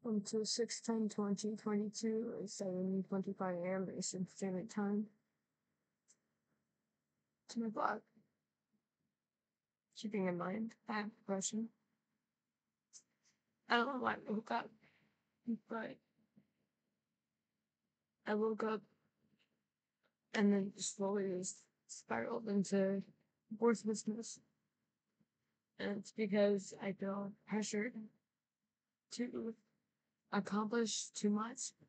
Welcome to 6/10/2022 at 7:25 a.m. Eastern Standard Time. To my vlog. Keeping in mind, I have depression. I don't know why I woke up, but I woke up and then slowly just spiraled into worthlessness. And it's because I feel pressured to accomplish too much